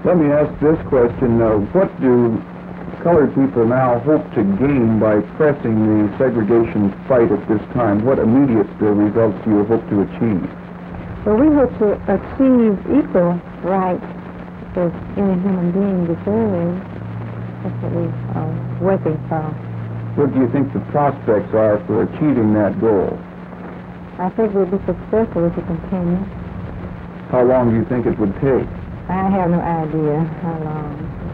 Let me ask this question. What do colored people now hope to gain by pressing the segregation fight at this time? What immediate results do you hope to achieve? Well, we hope to achieve equal rights as any human being deserves. That's what we are working for. What do you think the prospects are for achieving that goal? I think we'll be successful if we continue. How long do you think it would take? I have no idea how long.